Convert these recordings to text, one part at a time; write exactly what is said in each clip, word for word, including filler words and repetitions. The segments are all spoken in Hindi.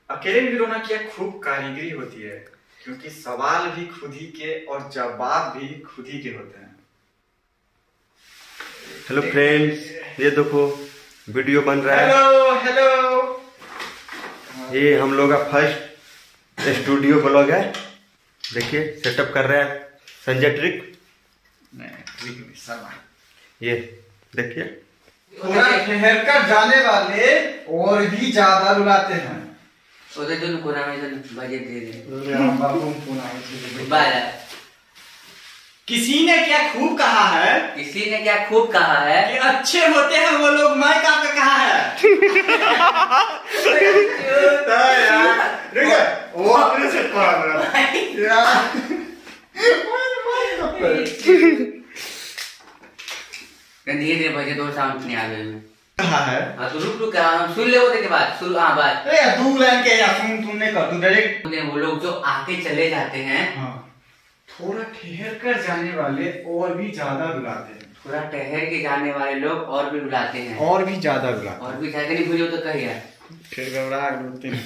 अकेले भी रोना क्या खूब कारीगरी होती है, क्योंकि सवाल भी खुद ही के और जवाब भी खुद ही के होते हैं। हेलो फ्रेंड्स, ये देखो वीडियो बन रहा है। हेलो हेलो, ये हम लोग का फर्स्ट स्टूडियो ब्लॉग है। देखिए सेटअप कर रहा है संजय ट्रिक। ये देखिए पूरा ठहर कर जाने वाले और भी ज्यादा रुलाते हैं। किसी ने क्या खूब कहा है, किसी ने क्या खूब कहा है कि अच्छे होते हैं वो लोग, मैं का पे कहा है। वो अपने से पढ़ रहा है। धीरे धीरे बजे दो साउंड नहीं आ गए हैं। कहा है हाँ तो रुक रुक हम सुन ले वो के बाद सुन। हाँ बात ए तू लाइन के या सुन तूने कर तू डायरेक्ट। वो लोग जो आके चले जाते हैं, हाँ थोड़ा ठहर कर जाने वाले और भी ज्यादा रुलाते हैं। थोड़ा ठहर के जाने वाले लोग और भी रुलाते हैं। और भी ज्यादा रुलाते और भी ज्यादा नहीं भूलो तो कही यार फिर घबरा रुलते हैं।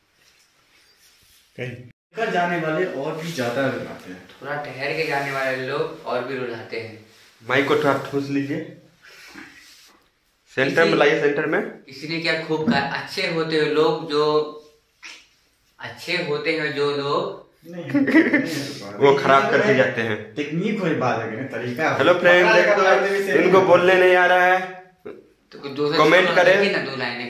कहीं कर जाने वाले और भी ज्यादा रुलाते हैं। थोड़ा ठहर के जाने वाले लोग और भी रुलाते हैं। माइक को थोड़ा ठूस लीजिए, सेंटर में लाइए, सेंटर में। किसी ने क्या खूब कहा, अच्छे होते हैं लोग जो अच्छे होते हैं जो लोग वो खराब करके जाते हैं। टेक्निक कोई बात है, तरीका। हेलो फ्रेंड, इनको बोलने नहीं आ रहा है तो कमेंट करें। ना दो लाइनें